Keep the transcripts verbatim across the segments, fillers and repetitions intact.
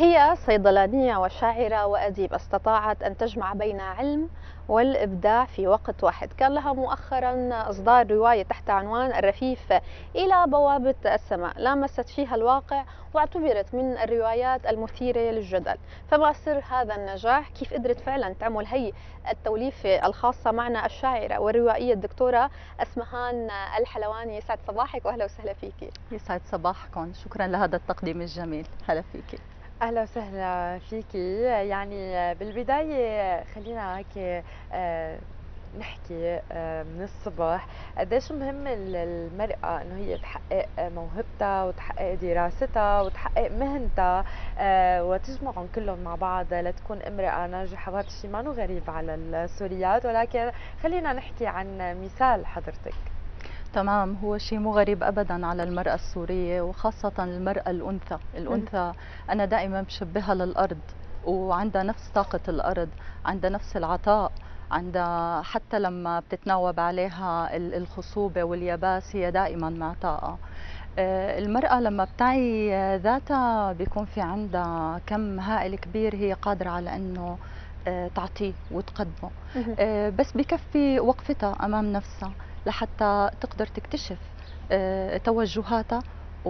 هي صيدلانية وشاعرة وأديب استطاعت أن تجمع بين علم والإبداع في وقت واحد. كان لها مؤخرا إصدار رواية تحت عنوان الرفيف إلى بوابة السماء، لامست فيها الواقع واعتبرت من الروايات المثيرة للجدل. فما سر هذا النجاح؟ كيف قدرت فعلا تعمل هي التوليفة الخاصة معنا الشاعرة والروائية الدكتورة أسمهان الحلواني؟ يسعد صباحك وأهلا وسهلا فيكي. يسعد صباحكم، شكرا لهذا التقديم الجميل. هلا فيكي. أهلا وسهلا فيكي. يعني بالبداية خلينا هيك آه، نحكي آه، من الصبح قديش مهم المرأة إنه هي تحقق موهبتها وتحقق دراستها وتحقق مهنتها آه، وتجمعهم كلهم مع بعض لتكون امرأة ناجحة. وهذا الشيء ما غريب على السوريات، ولكن خلينا نحكي عن مثال حضرتك. تمام، هو شيء مو غريب ابدا على المراه السوريه، وخاصه المراه الانثى. الانثى انا دائما بشبهها للارض، وعندها نفس طاقه الارض، عندها نفس العطاء، عندها حتى لما بتتناوب عليها الخصوبه واليابس هي دائما معطاءه. آه، المرأة لما بتعي ذاتها بيكون في عندها كم هائل كبير هي قادرة على أنه آه، تعطيه وتقدمه. آه، بس بكفي وقفتها أمام نفسها لحتى تقدر تكتشف آه، توجهاتها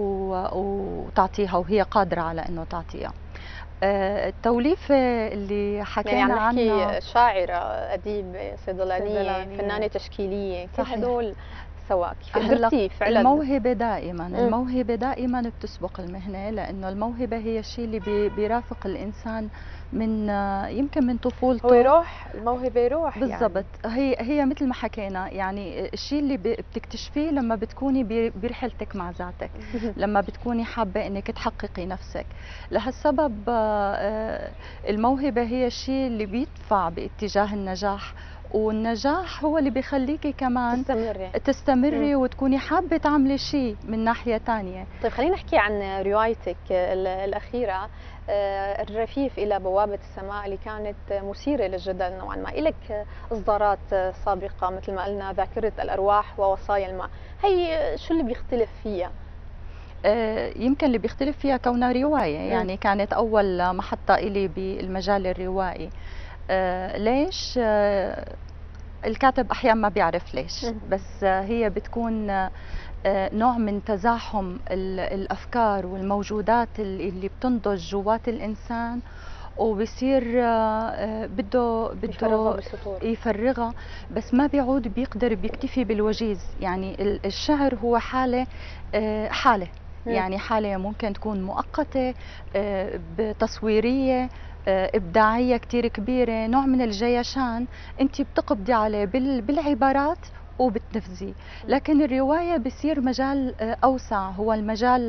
وتعطيها، وهي قادرة على أنه تعطيها. آه، التوليفة اللي حكينا يعني عم نحكي عنها شاعرة، أديب، صيدلانية، صيدلانية. فنانة تشكيلية، كل صحيح. هدول سوا كيف هلا قدرتي فعلا؟ الموهبة دائما مم. الموهبة دائما بتسبق المهنة، لأنه الموهبة هي الشيء اللي بي- بيرافق الإنسان من آه، يمكن من طفولته. هو روح الموهبة، روح بالضبط. يعني. هي هي مثل ما حكينا، يعني الشيء اللي ب- بتكتشفيه لما بتكوني ب- برحلتك مع ذاتك، لما بتكوني حابة انك تحققي نفسك. لهالسبب آه، آه، الموهبة هي الشيء اللي بيدفع باتجاه النجاح، والنجاح هو اللي بيخليكي كمان تستمري. تستمري وتكوني حابة تعملي شيء من ناحية تانية. طيب خلينا نحكي عن روايتك ال- الأخيرة، آه، الرفيف إلى بوابة السماء، اللي كانت مثيرة للجدل نوعا ما. إلك إصدارات سابقة مثل ما قلنا ذاكرة الأرواح ووصايا الماء، هي شو اللي بيختلف فيها؟ آه، يمكن اللي بيختلف فيها كونها رواية، مم. يعني كانت أول محطة إلي بالمجال الروائي. آه، ليش؟ آه، الكاتب أحيانا ما بيعرف ليش، مم. بس آه، هي بتكون آه، نوع من تزاحم ال- الأفكار والموجودات اللي اللي بتنضج جوات الإنسان، وبصير آه، آه، بده يفرغها بده بسطور. يفرغها، بس ما بيعود بيقدر بيكتفي بالوجيز. يعني ال- الشعر هو حالة آه، حالة مم. يعني حالة ممكن تكون مؤقتة، آه، تصويرية، آه، إبداعية كتير كبيرة، نوع من الجيشان أنت بتقبضي عليه بال- بالعبارات وبتنفذي. لكن الرواية بصير مجال آه، أوسع، هو المجال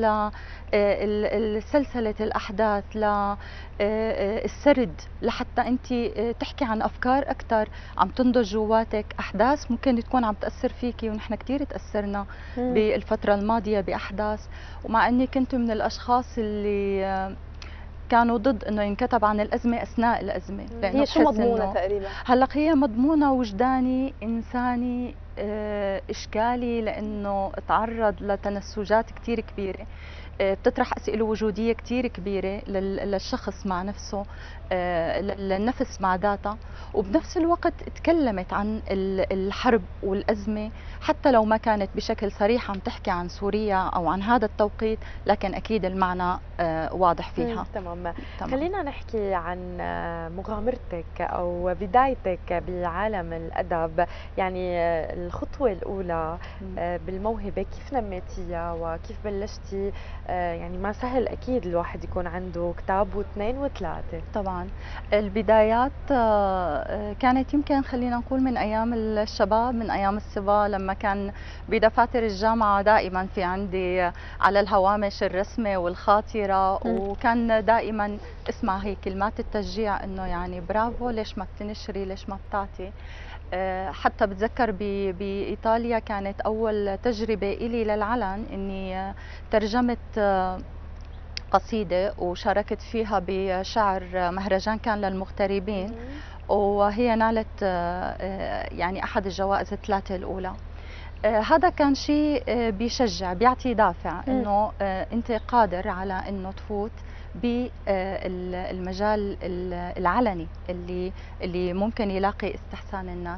لسلسلة الأحداث، للسرد، لحتى أنت آه، تحكي عن أفكار أكثر عم تنضج جواتك، أحداث ممكن تكون عم تأثر فيكي. ونحن كتير تأثرنا مم. بالفترة الماضية بأحداث، ومع أني كنت من الأشخاص اللي آه، كانوا ضد انه ينكتب عن الازمه اثناء الازمه، لانه هي شو بحس مضمونة انه تقريبا؟ هلا هي مضمونه وجداني انساني آه، اشكالي، لانه تعرض لتنسجات كثير كبيره، آه، بتطرح اسئله وجوديه كثير كبيره لل- للشخص مع نفسه، آه، للنفس مع ذاتها. وبنفس الوقت تكلمت عن ال- الحرب والازمه، حتى لو ما كانت بشكل صريح عم تحكي عن سوريا او عن هذا التوقيت، لكن اكيد المعنى آه، واضح فيها. تمام. تمام. خلينا نحكي عن مغامرتك أو بدايتك بعالم الأدب، يعني الخطوة الأولى مم. بالموهبة، كيف نميتيها وكيف بلشتي؟ يعني ما سهل أكيد الواحد يكون عنده كتاب واثنين وثلاثة. طبعا البدايات آه، آه، كانت يمكن خلينا نقول من ايام الشباب، من ايام الصبا، لما كان بدفاتر الجامعه دائما في عندي على الهوامش الرسمه والخاطره، مم. وكان دائما اسمع هي كلمات التشجيع، انه يعني برافو، ليش ما بتنشري، ليش ما بتعطي. آه، حتى بتذكر ب- بايطاليا كانت اول تجربه الي للعلن، اني آه، ترجمت آه، قصيدة وشاركت فيها بشعر مهرجان كان للمغتربين، وهي نالت آه، آه، يعني أحد الجوائز الثلاثة الأولى. آه، هذا كان شيء آه، بيشجع، بيعطي دافع مم. انه آه، انت قادر على انه تفوت بالمجال العلني اللي اللي ممكن يلاقي استحسان الناس.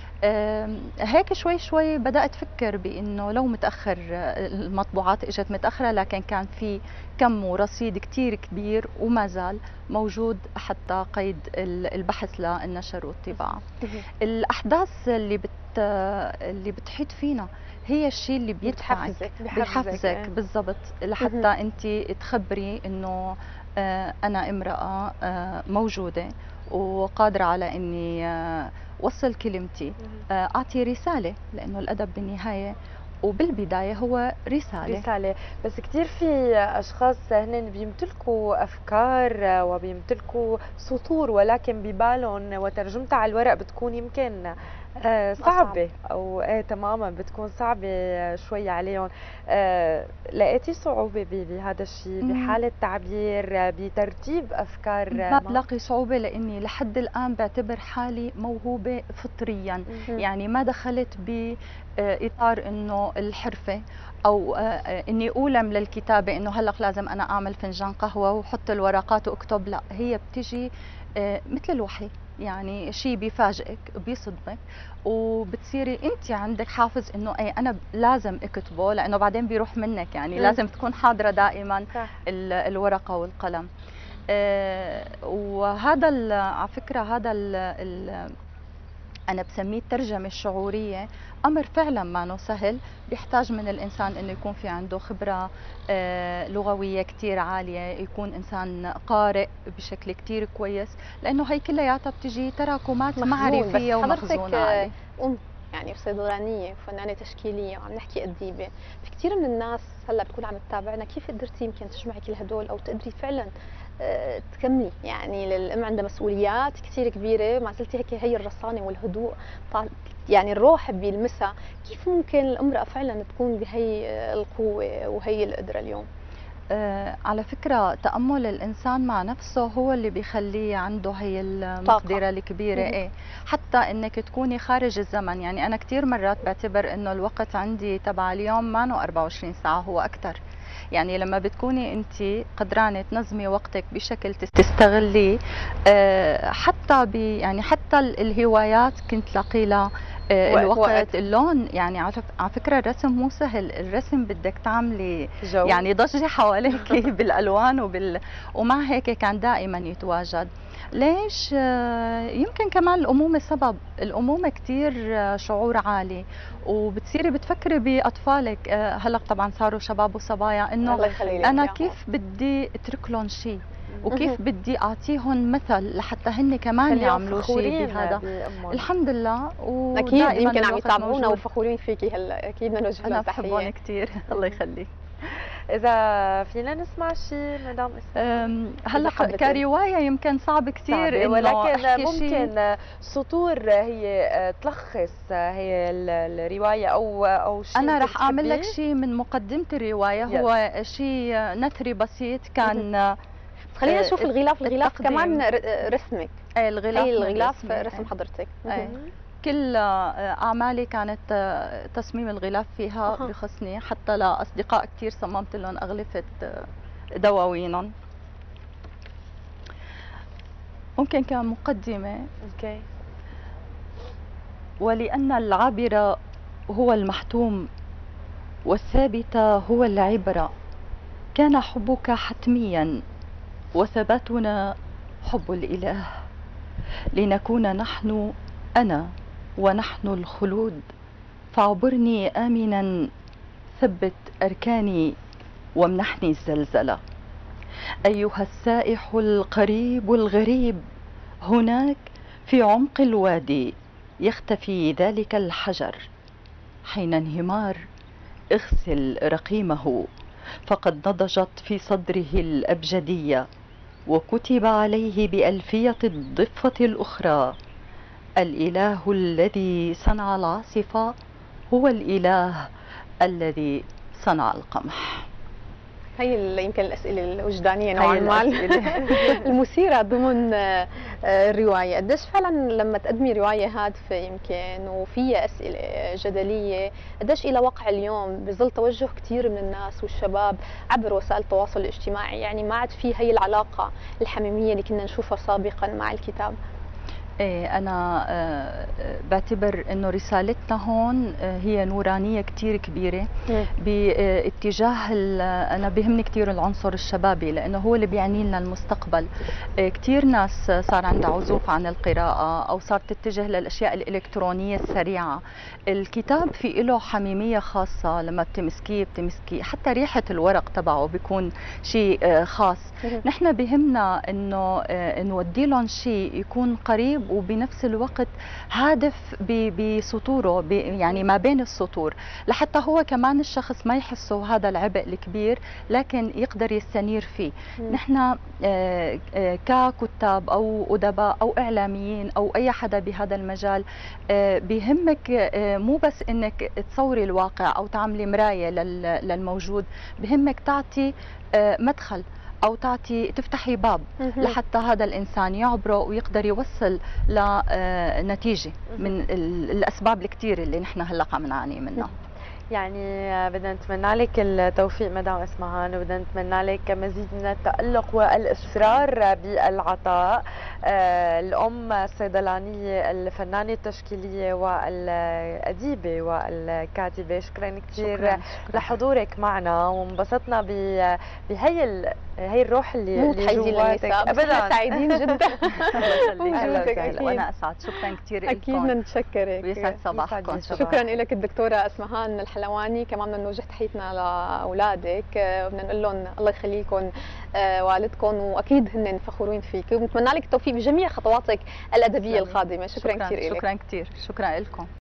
هيك شوي شوي بدأت أفكر بأنه لو متأخر، المطبوعات إجت متأخرة، لكن كان في كم ورصيد كتير كبير وما زال موجود حتى قيد البحث للنشر والطباعة. الأحداث اللي بت اللي بتحيط فينا هي الشيء اللي بيدفعك، بيحفزك بالضبط، لحتى أنت تخبري إنه أنا امرأة موجودة وقادرة على إني وصل كلمتي، أعطي رسالة، لأنه الأدب بالنهاية وبالبداية هو رسالة. رسالة. بس كتير في أشخاص هن بيمتلكوا أفكار وبيمتلكوا سطور، ولكن ببالهم وترجمتها على الورق بتكون يمكن صعبة أو ايه تماما بتكون صعبة شوي عليهم. آه لقيتي صعوبة بهذا الشيء بحالة تعبير بترتيب أفكار؟ ما بلاقي صعوبة، لأني لحد الآن بعتبر حالي موهوبة فطريا. مم. يعني ما دخلت بإطار إنه الحرفة أو إني أولم للكتابة إنه هلق لازم أنا أعمل فنجان قهوة وحط الورقات وأكتب. لا، هي بتجي مثل الوحي، يعني شيء بيفاجئك بيصدمك وبتصيري انت عندك حافز انه اي انا لازم اكتبه، لانه بعدين بيروح منك. يعني م. لازم تكون حاضره دائما الورقه والقلم. آه وهذا على فكره هذا ال ال أنا بسميه الترجمة الشعورية، أمر فعلا ما سهل، بيحتاج من الإنسان إنه يكون في عنده خبرة آه لغوية كتير عالية، يكون إنسان قارئ بشكل كتير كويس، لأنه هي كلياتها بتجي تراكمات معرفية ومخزونة عالية. أم يعني صيدلانية وفنانة تشكيلية وعم نحكي أديبة، في كثير من الناس هلا بتكون عم تتابعنا، كيف قدرتي يمكن تجمعي كل هدول أو تقدري فعلا تكملي؟ يعني للأم عندها مسؤوليات كثير كبيرة، ما زلتي هيك هي الرصانة والهدوء يعني الروح بيلمسها، كيف ممكن الامرأة فعلا تكون بهي القوة وهي القدرة اليوم؟ آه على فكرة تأمل الإنسان مع نفسه هو اللي بيخليه عنده هي المقدرة الكبيرة. إيه حتى إنك تكوني خارج الزمن. يعني أنا كتير مرات بعتبر إنه الوقت عندي تبع اليوم ما نو أربعة وعشرين ساعة، هو أكتر. يعني لما بتكوني انت قدرانه تنظمي وقتك بشكل تستغليه، أه حتى ب يعني حتى الهوايات كنت لاقي لها أه الوقت وقت. اللون، يعني على فكره الرسم مو سهل، الرسم بدك تعملي جو. يعني ضجه حواليك بالالوان وبال ومع هيك كان دائما يتواجد. ليش؟ يمكن كمان الأمومة سبب. الأمومة كتير شعور عالي، وبتصيري بتفكري بأطفالك. هلأ طبعا صاروا شباب وصبايا إنه أنا كيف بدي أترك لهم شيء وكيف بدي أعطيهم مثل لحتى هن كمان يعملوا شيء بهذا. الحمد لله. أكيد يمكن عم يتابعونا وفخورين فيكي هلا، أكيد بدنا نوجه لهم تحية. أنا بحبهم كتير. الله يخليك. إذا فينا نسمع شيء مدام اسماء؟ هلا كرواية يمكن صعب كثير، ولكن ممكن سطور هي تلخص هي الرواية أو أو شيء. أنا رح أعمل لك شيء من مقدمة الرواية. يس. هو شيء نثري بسيط كان. خلينا نشوف الغلاف. الغلاف كمان رسمك. ايه الغلاف, الغلاف رسم حضرتك. ايه. كل أعمالي كانت تصميم الغلاف فيها أه. بخصني، حتى لأصدقاء كتير صممت لهم أغلفة دواوينهم. ممكن كان مقدمة. أوكي. ولأن العابر هو المحتوم والثابت هو العبرة، كان حبك حتميا وثباتنا حب الإله، لنكون نحن أنا ونحن الخلود. فاعبرني آمنا، ثبت أركاني، وامنحني الزلزلة. أيها السائح القريب الغريب، هناك في عمق الوادي يختفي ذلك الحجر، حين انهمار اغسل رقيمه، فقد نضجت في صدره الأبجدية، وكتب عليه بألفية الضفة الأخرى: الإله الذي صنع العاصفة هو الإله الذي صنع القمح. هي يمكن الأسئلة الوجدانية نوعا ما المثيرة ضمن الرواية، قديش فعلا لما تقدمي رواية هادفة يمكن وفيها أسئلة جدلية، قديش إلى وقع اليوم بظل توجه كثير من الناس والشباب عبر وسائل التواصل الاجتماعي، يعني ما عاد في هي العلاقة الحميمية اللي كنا نشوفها سابقا مع الكتاب؟ ايه انا آه، بعتبر انه رسالتنا هون آه، هي نورانيه كثير كبيره باتجاه ال- انا بيهمني كثير العنصر الشبابي لانه هو اللي بيعني لنا المستقبل. آه، كثير ناس صار عندها عزوف عن القراءه او صارت تتجه للاشياء الالكترونيه السريعه. الكتاب في له حميميه خاصه لما بتمسكيه بتمسكي حتى ريحه الورق تبعه بيكون شيء آه، خاص. نحن بهمنا انه آه، نودي لهم شيء يكون قريب وبنفس الوقت هادف ب- بسطوره ب- يعني ما بين السطور لحتى هو كمان الشخص ما يحسه هذا العبء الكبير لكن يقدر يستنير فيه. نحن آه، آه، ككتاب او ادباء او اعلاميين او اي حدا بهذا المجال آه، بيهمك آه، مو بس انك تصوري الواقع او تعملي مرايه لل- للموجود، بهمك تعطي آه، مدخل او تعطي تفتحي باب لحتى هذا الانسان يعبره ويقدر يوصل لنتيجه من ال- الاسباب الكثيره اللي نحن هلا عم نعاني منها. يعني بدنا نتمنى لك التوفيق مدام اسمهان، وبدنا نتمنى لك مزيد من التألق والإصرار بالعطاء. آه، الأم الصيدلانية الفنانة التشكيلية والأديبة والكاتبة، شكرا كثير شكرا. لحضورك معنا، وانبسطنا ب- بهي ال- هي الروح اللي مو اللي تحيزي جواتك. للنساء، بس احنا سعيدين جدا بوجودك. أكيد. وانا اسعد، شكرا كثير اكيد لكم. بدنا نتشكرك. ويسعد صباحكم. شكرا لك الدكتوره اسمهان الحلواني، كمان بدنا نوجه تحيتنا لاولادك، بدنا نقول لهم الله يخليكم والدكم، واكيد هن فخورين فيك، وبنتمنى لك التوفيق بجميع خطواتك الادبيه القادمه. شكرا, شكرا كثير لك. شكرا كثير، شكرا لكم.